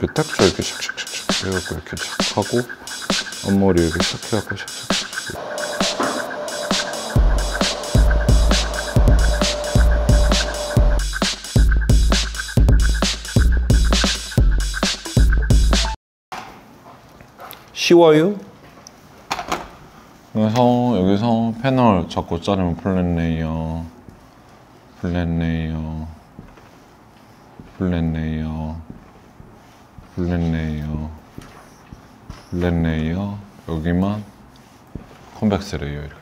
이렇게 텍스처 이렇게 샥샥샥 해갖고 이렇게 샥 하고 앞머리 이렇게 샥 해갖고 샥샥. 쉬워요? 그래서 여기서 패널 잡고 자르면 플랫 레이어, 플랫 레이어, 플랫 레이어, 플랫 레이어, 플랫 레이어, 여기만 컨벡스 레이어 이렇게.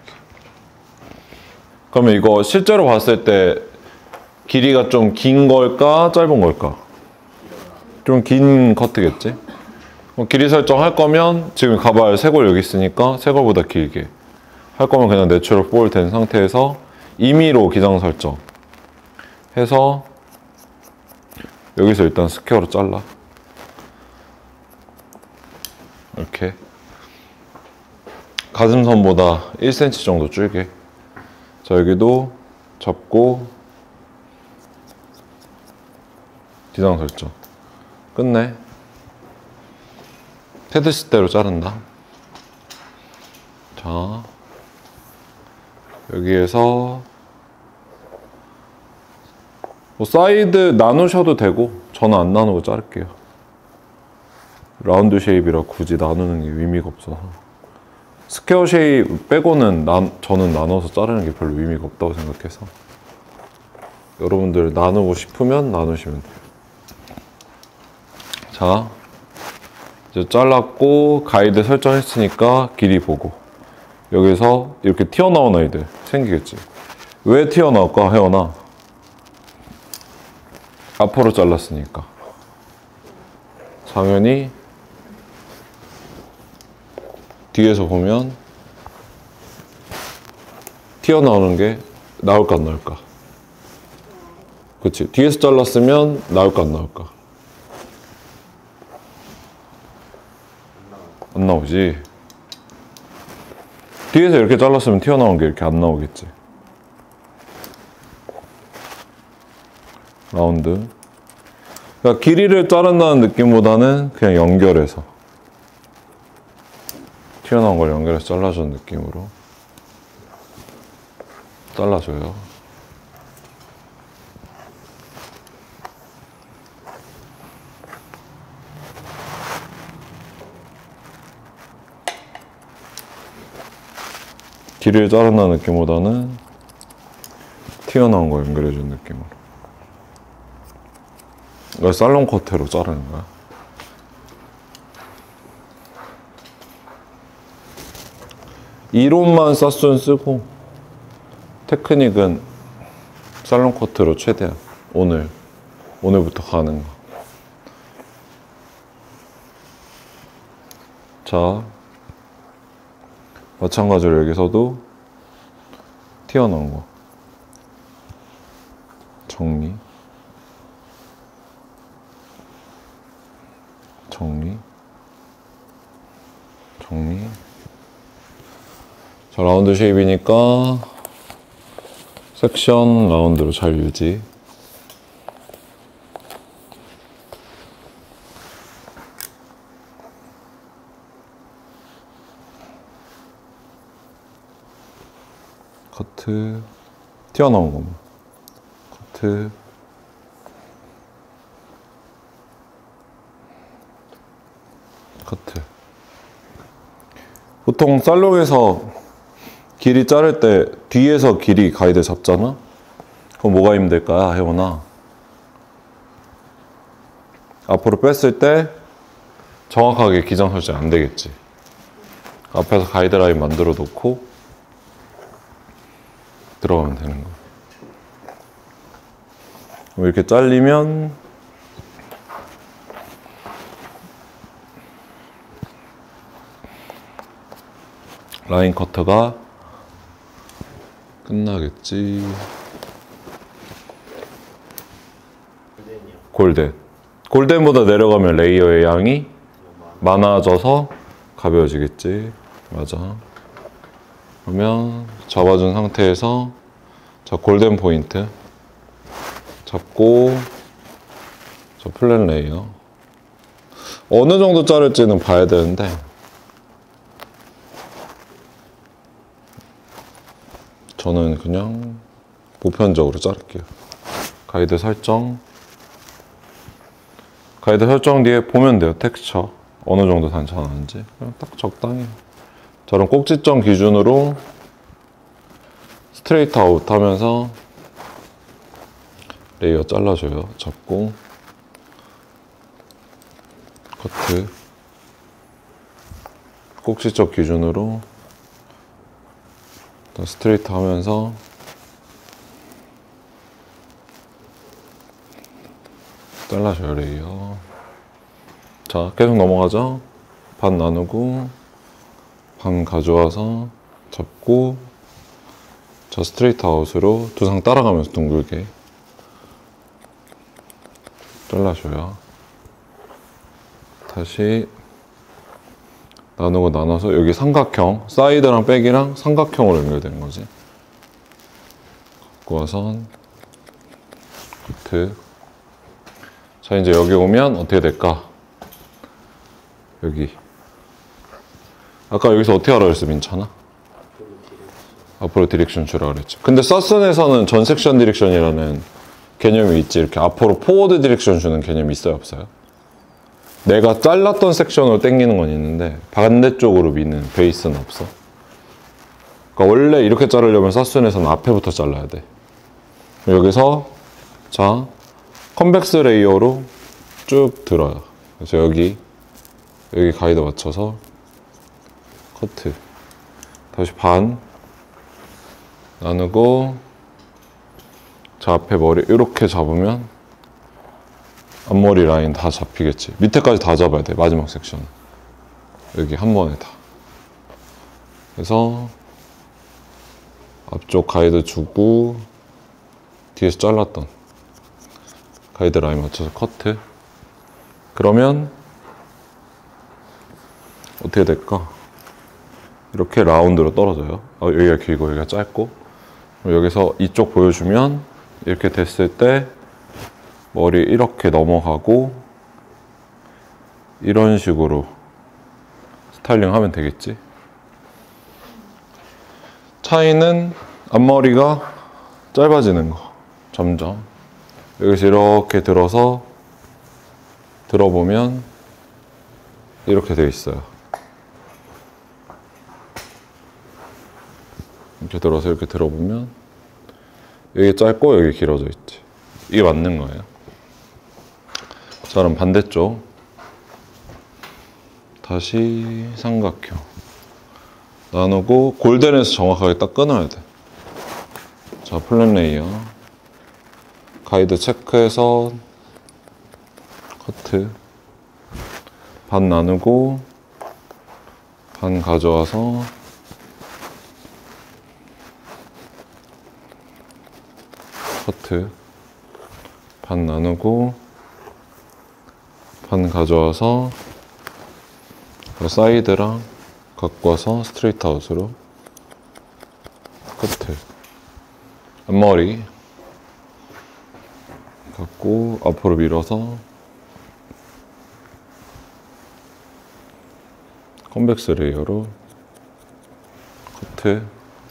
그러면 이거 실제로 봤을 때 길이가 좀 긴 걸까 짧은 걸까? 좀 긴 커트겠지? 길이 설정할 거면 지금 가발 쇄골 여기 있으니까 쇄골보다 길게 할 거면 그냥 내추럴 볼 된 상태에서 임의로 기장 설정 해서 여기서 일단 스퀘어로 잘라. 이렇게 가슴선보다 1cm 정도 줄게. 자, 여기도 잡고 기장 설정 끝내. 테드스대로 자른다. 자, 여기에서 뭐 사이드 나누셔도 되고 저는 안 나누고 자를게요. 라운드 쉐입이라 굳이 나누는 게 의미가 없어서. 스퀘어 쉐입 빼고는 저는 나눠서 자르는 게 별로 의미가 없다고 생각해서 여러분들 나누고 싶으면 나누시면 돼요. 자, 이제 잘랐고 가이드 설정했으니까 길이 보고 여기서 이렇게 튀어나온 아이들 생기겠지. 왜 튀어나올까? 혜원아, 앞으로 잘랐으니까 당연히 뒤에서 보면 튀어나오는 게 나올까 안 나올까? 그치? 뒤에서 잘랐으면 나올까 안 나올까? 안 나오지. 뒤에서 이렇게 잘랐으면 튀어나온 게 이렇게 안 나오겠지. 라운드. 그러니까 길이를 자른다는 느낌보다는 그냥 연결해서 튀어나온 걸 연결해서 잘라주는 느낌으로 잘라줘요. 길이를 자른다는 느낌보다는 튀어나온 거 연결해주는 느낌으로. 이걸 살롱 커트로 자르는 거야. 이론만 쌌순 쓰고 테크닉은 살롱 커트로 최대한 오늘부터 가는 거. 자, 마찬가지로 여기서도 튀어나온 거 정리, 정리, 정리. 자, 라운드 쉐입이니까 섹션 라운드로 잘 유지. 커트, 튀어나온 것만 커트, 커트. 보통 살롱에서 길이 자를 때 뒤에서 길이 가이드 잡잖아? 그럼 뭐가 힘들까, 혜원아? 앞으로 뺐을 때 정확하게 기장 설정 안 되겠지. 앞에서 가이드라인 만들어 놓고 들어가면 되는 거야. 이렇게 잘리면 라인 커터가 끝나겠지. 골덴. 골덴보다 내려가면 레이어의 양이 많아져서 가벼워지겠지. 맞아. 그러면 잡아준 상태에서 자, 골덴 포인트 잡고 저 플랫 레이어 어느 정도 자를지는 봐야 되는데 저는 그냥 보편적으로 자를게요. 가이드 설정 뒤에 보면 돼요. 텍스처 어느 정도 단차 나는지 그냥 딱 적당히 저런 꼭지점 기준으로 스트레이트 아웃 하면서 레이어 잘라줘요. 잡고 커트 꼭지점 기준으로 스트레이트 하면서 잘라줘요. 레이어. 자, 계속 넘어가죠. 반 나누고 반 가져와서 잡고 자, 스트레이트 아웃으로 두상 따라가면서 둥글게 잘라줘요. 다시 나누고 나눠서 여기 삼각형, 사이드랑 백이랑 삼각형으로 연결되는 거지. 갖고 와서 커트. 자, 이제 여기 오면 어떻게 될까? 여기. 아까 여기서 어떻게 하라 그랬어, 민찬아? 앞으로 디렉션 주라 그랬지. 근데 사슨에서는 전 섹션 디렉션이라는 개념이 있지. 이렇게 앞으로 포워드 디렉션 주는 개념이 있어요, 없어요? 내가 잘랐던 섹션으로 당기는 건 있는데 반대쪽으로 미는 베이스는 없어. 그러니까 원래 이렇게 자르려면 사슨에서는 앞에부터 잘라야 돼. 여기서 자 컨벡스 레이어로 쭉 들어요. 그래서 여기 가이드 맞춰서 커트. 다시 반 나누고 자 앞에 머리 이렇게 잡으면 앞머리 라인 다 잡히겠지. 밑에까지 다 잡아야 돼. 마지막 섹션 여기 한 번에 다. 그래서 앞쪽 가이드 주고 뒤에서 잘랐던 가이드 라인 맞춰서 커트. 그러면 어떻게 될까? 이렇게 라운드로 떨어져요. 여기가 길고 여기가 짧고. 여기서 이쪽 보여주면 이렇게 됐을 때 머리 이렇게 넘어가고 이런 식으로 스타일링 하면 되겠지. 차이는 앞머리가 짧아지는 거. 점점 여기서 이렇게 들어서 들어보면 이렇게 되어 있어요. 이렇게 들어서 이렇게 들어보면 여기 짧고 여기 길어져 있지. 이게 맞는 거예요. 자, 그럼 반대쪽 다시 삼각형 나누고 골덴에서 정확하게 딱 끊어야 돼. 자, 플랫 레이어 가이드 체크해서 커트. 반 나누고 반 가져와서 커트. 반 나누고 반 가져와서 사이드랑 갖고 와서 스트레이트 아웃으로 커트. 앞머리 갖고 앞으로 밀어서 컨벡스 레이어로 커트.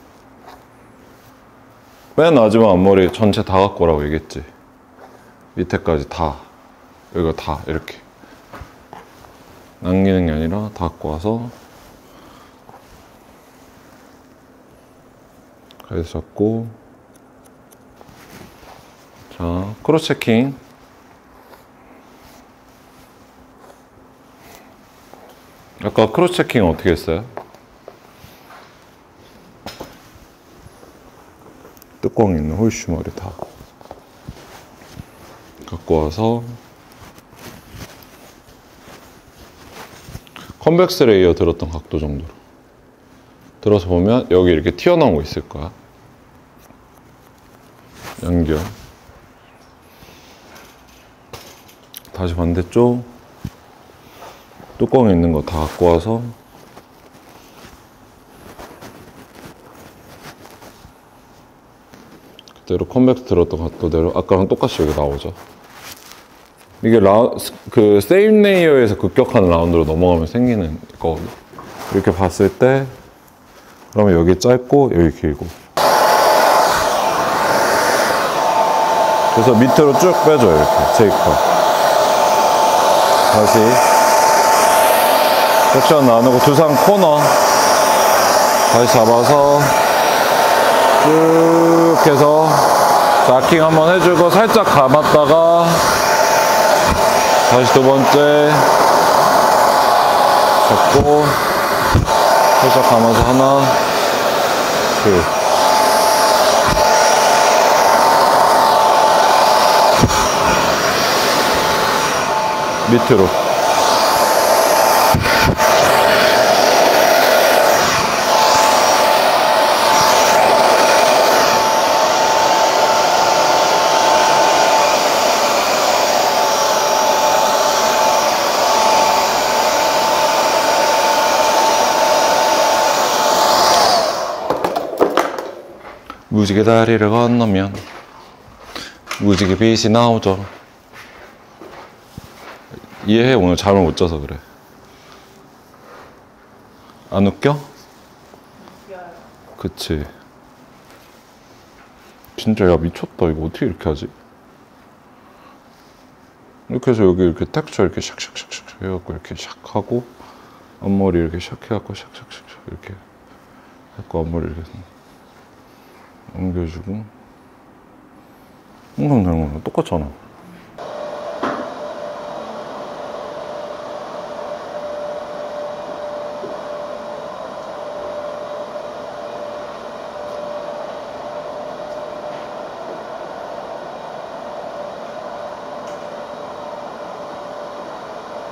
맨 마지막 앞머리 전체 다 갖고 오라고 얘기했지. 밑에까지 다, 여기가 다 이렇게 남기는 게 아니라 다 갖고 와서 가이드 잡고. 자, 크로스 체킹. 아까 크로스 체킹 어떻게 했어요? 뚜껑 있는 홀슈 머리 다 갖고 와서 컨벡스 레이어 들었던 각도 정도로 들어서 보면 여기 이렇게 튀어나온 거 있을 거야. 연결. 다시 반대쪽 뚜껑에 있는 거 다 갖고 와서 그대로 컨벡스 들었던 각도대로 아까랑 똑같이 여기 나오죠. 이게 그 세임 레이어에서 급격한 라운드로 넘어가면 생기는 거거든. 이렇게 봤을 때 그러면 여기 짧고 여기 길고. 그래서 밑으로 쭉 빼줘요. 이렇게 제이크가. 다시 섹션 나누고 두상 코너 다시 잡아서 쭉 해서 자킹 한번 해주고 살짝 감았다가 다시 두 번째 잡고 살짝 감아서 하나 둘 밑으로 무지개 다리를 건너면 무지개 빛이 나오죠. 이해해? 오늘 잠을 못 자서 그래. 안 웃겨? 그치. 진짜 야 미쳤다. 이거 어떻게 이렇게 하지? 이렇게 해서 여기 이렇게 텍스처 이렇게 샥샥샥샥 해갖고 이렇게 샥 하고 앞머리 이렇게 샥 해갖고 샥샥샥샥 이렇게 해갖고 앞머리 이렇게 옮겨주고 항상 되는 거랑 똑같잖아.